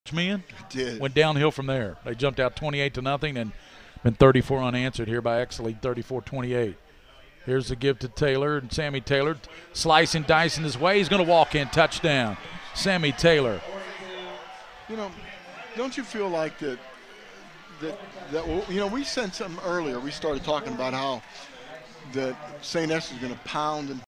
men. Did. Went downhill from there. They jumped out 28-0 and been 34 unanswered here by Exley, 34-28. Here's the give to Taylor, and Sammy Taylor slicing, dicing his way. He's going to walk in, touchdown. Sammy Taylor. You know, don't you feel like that you know, we said something earlier. We started talking about how that St. Esther's going to pound and